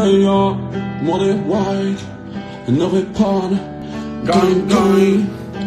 Ej, ja, młody white, nowy pan, gang,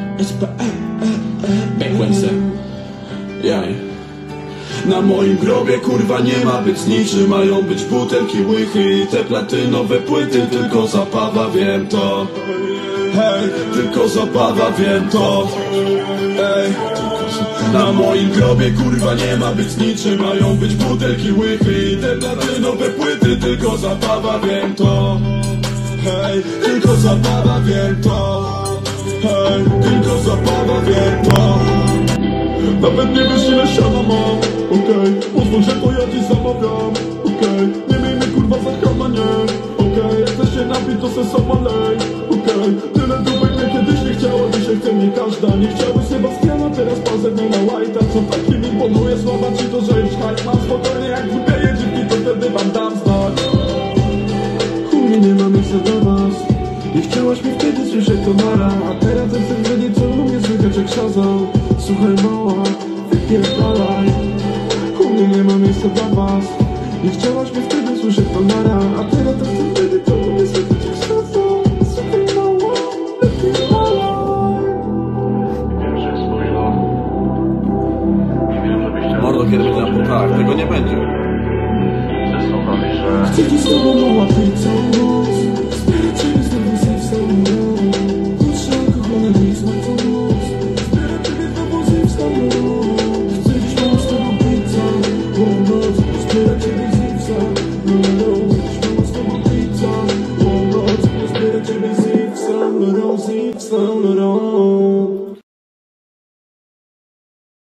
Backwense. Jaj. Na moim grobie kurwa nie ma być niczym. Mają być butelki, łychy i te platynowe płyty. Tylko zabawa, wiem to. Hej, tylko zabawa, wiem to. Ej, na moim grobie kurwa nie ma być niczym. Mają być butelki, łychy i te platynowe płyty. Tylko zabawa, wiem to. Hej, tylko zabawa, wiem to. Hej, tylko zabawa, wiem to. Nawet nie wiesz ile siana mam, okej, pozwól, że to ja dziś zamawiam, okej, nie miejmy kurwa za chama, nie, okej, jak chcesz się napić to se sama lej, okej, tyle dupek mnie kiedyś nie chciała, dzisiaj chce mnie każda, nie chciały Sebastiana, teraz pan ze mną na łajta, co takim imponuje słowa ci to, że już hajs mam, spokojnie jak wypieje dziwki, to wtedy wam dam znać. Chuj, nie ma miejsca dla was, nie chciałaś mi wtedy słyszeć to nara, a teraz jak chcesz wiedzieć co u mnie słychać jak szazał. Słuchaj mała, wypierdalaj. U mnie nie ma miejsca dla was. Nie chciałaś mnie wtedy słyszeć to nara, a teraz to chcę wtedy to u mnie słychać jak szazał. Słuchaj mała, wypierdalaj. Wiem, że jest późno. I wiem, żebyś chciał... Mordo, kiedy będzie na tak, tego nie będzie. Ze słowami, że... Chcę ci z tobą mała pić całą noc.